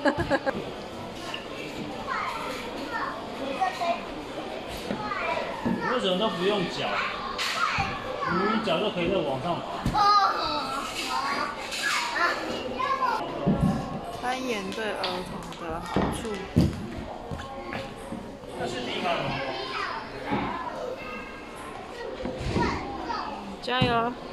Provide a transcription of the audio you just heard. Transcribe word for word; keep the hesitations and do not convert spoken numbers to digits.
为什么都不用脚？你脚就可以在往上爬。 攀岩对儿童的好处。 那是迪卡侬吗？ 加油！